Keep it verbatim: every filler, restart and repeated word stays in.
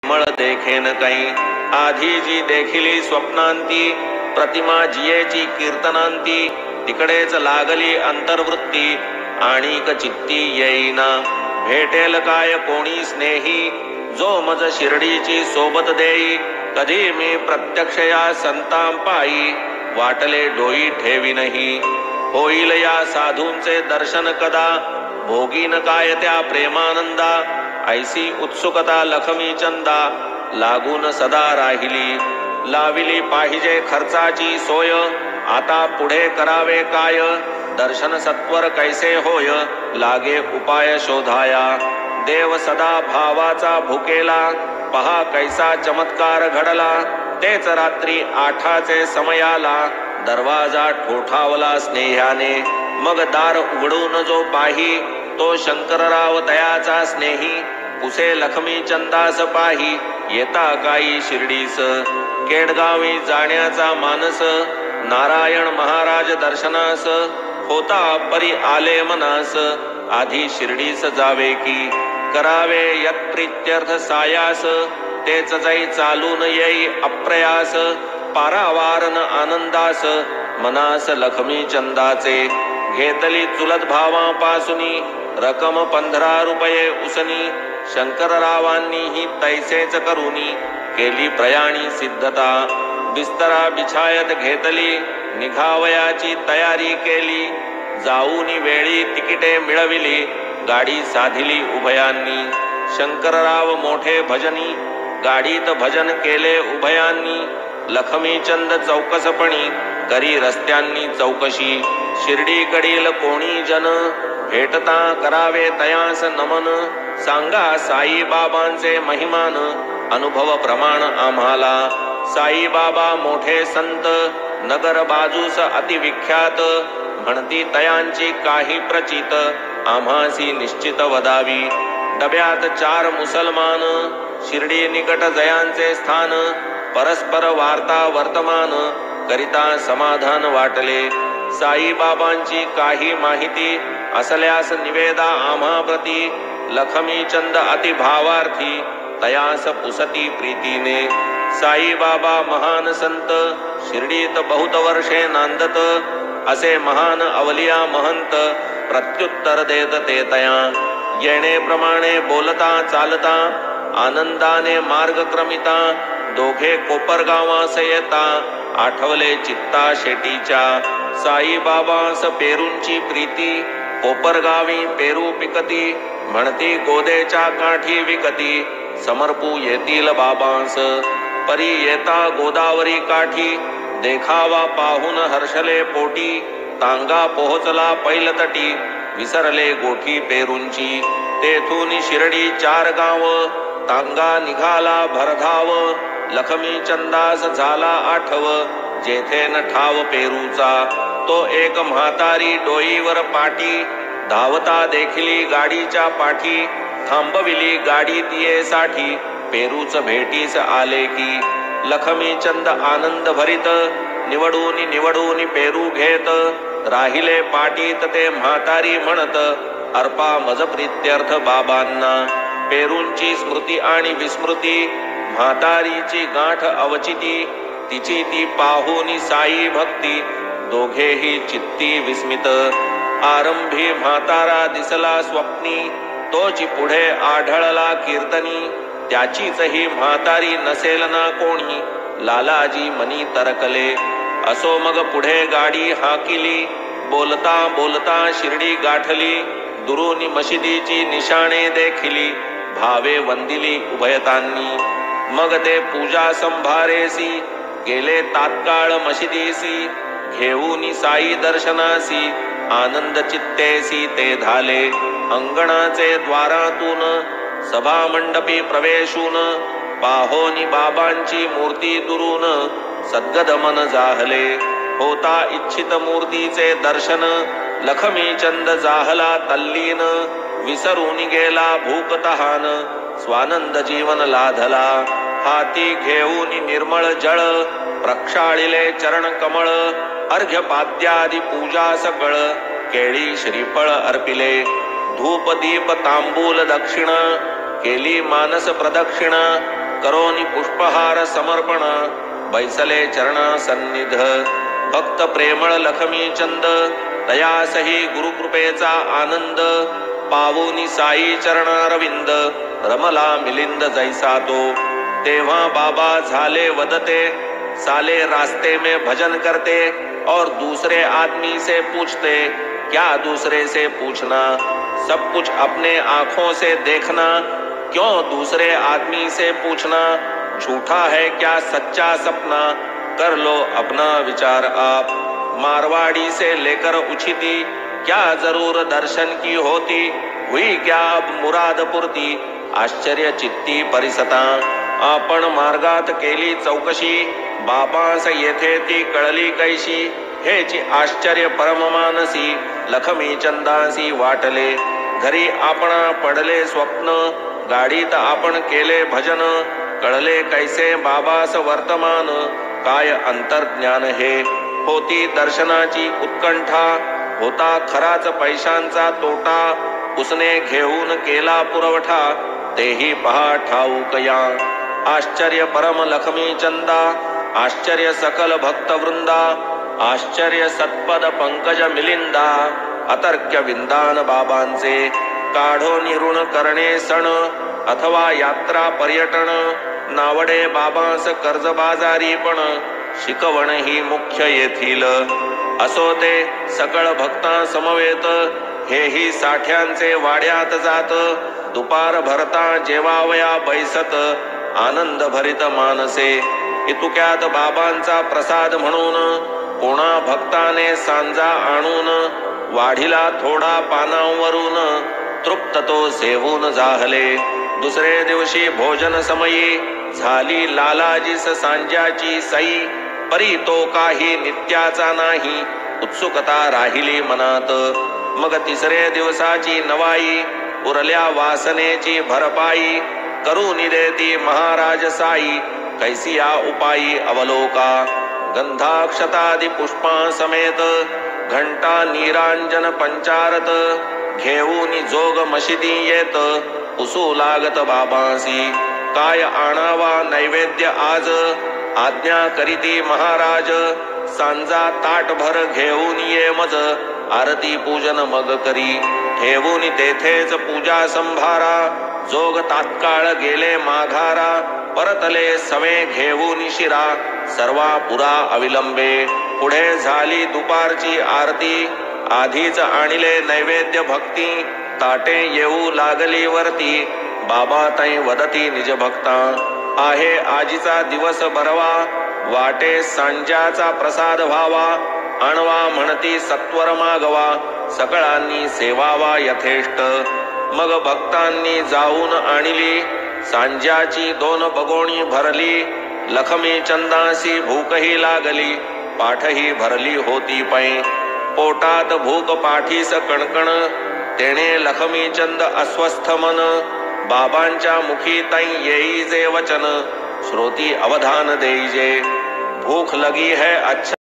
निर्मळ देखेन काही. आधी जी देखिली स्वप्नांती प्रतिमा जियेची कीर्तनांती, तिकडेच लागली अंतर्वृत्ती आणिक चित्ती येईना. भेटेल काय कोणी स्नेही जो मज शिर्डीची सोबत देई. कधी मी प्रत्यक्ष या संतां पायी वाटले डोई ठेवी नाही. होईल या साधूंचे दर्शन कदा भोगीन काय त्या प्रेमानंदा. ऐसी उत्सुकता लखमी चंदा लागून सदा राहिली. लाविली पाहिजे खर्चाची सोय आता पुढे करावे काय. दर्शन सत्वर कैसे होय लागे उपाय शोधाया. देव सदा भावाचा भुकेला पहा कैसा चमत्कार घडला. तेच रात्री आठाचे समयाला दरवाजा ठोठावला स्नेहाने. मग दार उघडून जो पाही तो शंकरराव दयाचा स्नेही. पुसे लक्ष्मी चंदास पाही येता काही शिर्डीस. केडगावी जाण्याचा मानस नारायण महाराज दर्शनास. होता परी आले मनास आधी शिर्डीस जावे की. करावे यत्प्रित्यर्थ सायास तेच जाई चालून येई अप्रयास. पारावारन आनंदास मनास लक्ष्मी चंदाचे. घेतली चुलत भावापासूनी रकम पंधरा रुपये उसनी. शंकररावांनी ही तैसेच करुनी केली प्रयाणी सिद्धता. बिस्तरा बिछायत घेतली निघावयाची तयारी केली. जाऊनी वेळी तिकिटे मिळविली गाडी साधिली उभयांनी. शंकरराव मोठे भजनी गाडीत भजन केले उभयांनी. लक्ष्मीचंद चौकसपणी करी रस्त्यांनी चौकशी. शिर्डीकडील कोणी जन भेटता करावे तयास नमन. सांगा साईबाबांचे महिमान अनुभव प्रमाण आम्हाला. साईबाबा मोठे संत नगर बाजूस अतिविख्यात. म्हणती तयांची काही प्रचित आम्हासी निश्चित वदावी. डब्यात चार मुसलमान शिर्डी निकट जयांचे स्थान. परस्पर वार्ता वर्तमान करिता समाधान वाटले. साईबाबांची काही माहिती असल्यास निवेदा आम्हा प्रती. लक्ष्मीचंद अतिभावार्थी तयास पुसती प्रीतीने. साईबाबा महान संत शिर्डीत बहुत वर्षे नांदत. असे महान अवलिया महंत प्रत्युत्तर देत ते तया. येणेप्रमाणे बोलता चालता आनंदाने मार्ग क्रमिता. दोघे कोपरगावास येता आठवले चित्ता शेटीच्या. साईबाबास पेरूंची प्रीती कोपरगावी पेरू पिकती. म्हणती गोदेच्या काठी विकती समर्पू येतील बाबांस. परी येता गोदावरी काठी देखावा पाहून हर्षले पोटी. तांगा पोहोचला पैलतटी विसरले गोठी पेरूंची. तेथून शिर्डी चार गाव तांगा निघाला भरधाव. लक्ष्मीचंदास झाला आठव जेथे न ठाव पेरूचा. तो एक म्हातारी डोईवर पाटी धावता देखिली गाडीच्या पाठी. थांबविली गाडी तियेसाठी पेरूच भेटीस आले की. लक्ष्मीचंद आनंद भरित निवडून निवडून पेरू घेत. राहिले पाटीत ते म्हातारी म्हणत अर्पा मज प्रीत्यर्थ बाबांना. पेरूंची स्मृती आणि विस्मृती म्हातारीची गाठ अवचिती. तिची ती पाहुनी साई भक्ती दोघेही चित्ती विस्मित. आरंभी म्हातारा दिसला स्वप्नी तोची पुढे आढळला कीर्तनी. त्याचीच ही म्हातारी नसेल ना कोणी लालाजी मनी तरकले. असो मग पुढे गाडी हाकिली बोलता बोलता शिर्डी गाठली. दुरुनी मशिदीची निशाणे देखिली भावे वंदिली उभयतांनी. मग ते पूजा संभारेसी गेले तात्काळ मशिदीसी. घेऊनी साई दर्शनासी आनंद चित्तेसी ते झाले. अंगणाचे द्वारातून सभा मंडपी प्रवेशून पाहोनी बाबांची मूर्ती दुरून सद्गद मन जाहले. होता इच्छित मूर्तीचे दर्शन लक्ष्मीचंद जाहला तल्लीन. विसरून गेला भूक तहान स्वानंद जीवन लाधला. हाती घेऊन निर्मळ जळ प्रक्षाळिले चरण कमळ. अर्घ्यपाद्यादी पूजा सकळ केळी श्रीफळ अर्पिले. धूप दीप तांबूल दक्षिण केली मानस प्रदक्षिणा. करोनी पुष्पहार समर्पण बैसले चरणा सन्निध भक्त प्रेमळ लखमी चंद तयासही गुरुकृपेचा आनंद पावोनी साई चरणारविंद रमला मिलिंद जैसा तो तेव्हा बाबा झाले वदते साले रास्ते में भजन करते और दूसरे आदमी से पूछते क्या दूसरे से पूछना सब कुछ अपने आंखों से देखना क्यों दूसरे आदमी से पूछना झूठा है क्या सच्चा सपना कर लो अपना विचार आप मारवाड़ी से लेकर उछिती क्या जरूर दर्शन की होती हुई क्या अब मुराद पुरती आश्चर्य चित्ती परिसता आपण मार्गात केली चौकशी बाबास येथे ती कळली कैशी हेची आश्चर्य परममानसी लखमी चंदासी वाटले घरी आपण पडले स्वप्न गाडीत आपण केले भजन कळले कैसे बाबास वर्तमान काय अंतर्ज्ञान हे होती दर्शनाची उत्कंठा होता खराच पैशांचा तोटा उसने घेऊन केला पुरवठा तेही पहा ठाऊक या आश्चर्य परम लखमी चंदा आश्चर्य सकल भक्तवृंदा आश्चर्य सत्पद पंकज मिलिंदा अतर्क्य विंदान बाबांचे काढो निऋण करणे सण अथवा यात्रा पर्यटन नावडे बाबांस कर्जबाजारी पण शिकवण ही मुख्य येथील असो ते सकळ भक्ता समवेत हेही साठ्यांचे वाड्यात जात दुपार भरता जेवावया बैसत आनंद भरित मानसे इतुक्यात बाबांचा प्रसाद म्हणून कोणा भक्ताने सांजा आणून वाढीला थोडा पानांवरून तृप्त तो सेवून जाहले दुसरे दिवशी भोजन समयी झाली लालाजीस सांज्याची सई परी तो काही नित्याचा नाही उत्सुकता राहिली मनात मग तिसरे दिवसाची नवाई उरल्या वासनेची भरपाई करून देती महाराज साई कैसिया उपायी अवलोका गंधाक्षतादि पुष्पा समेत घंटा निरांजन पंचारत घेऊन जोग मशिदी येत उसू लागत बाबासी काय आणावा नैवेद्य आज आज्ञा करीती महाराज सांजा ताट भर घेऊन ये मज आरती पूजन मग करी ठेवून तेथेच पूजा संभारा जोग तात्काळ गेले माघारा परतले सवे घेऊन शिरा सर्वा पुरा अविलंबे पुढे झाली दुपारची आरती आधीच आणले नैवेद्य भक्ती ताटे येऊ लागली वरती बाबा तै वदती निज भक्ता आहे आजीचा दिवस बरवा वाटे सांज्याचा प्रसाद व्हावा आणवा म्हणती सत्वर मागवा सकळांनी सेवावा यथेष्ट मग भक्तांनी जाऊन आणली सांज्याची दोन बगोणी भरली लखमी चंदासी भूकही लागली पाठही भरली होती पै पोटात भूक पाठीस कणकण तेणे लखमी चंद अस्वस्थ मन बाबांच्या मुखी तै येई जे वचन श्रोती अवधान देईजे भूख लगी है अच्छा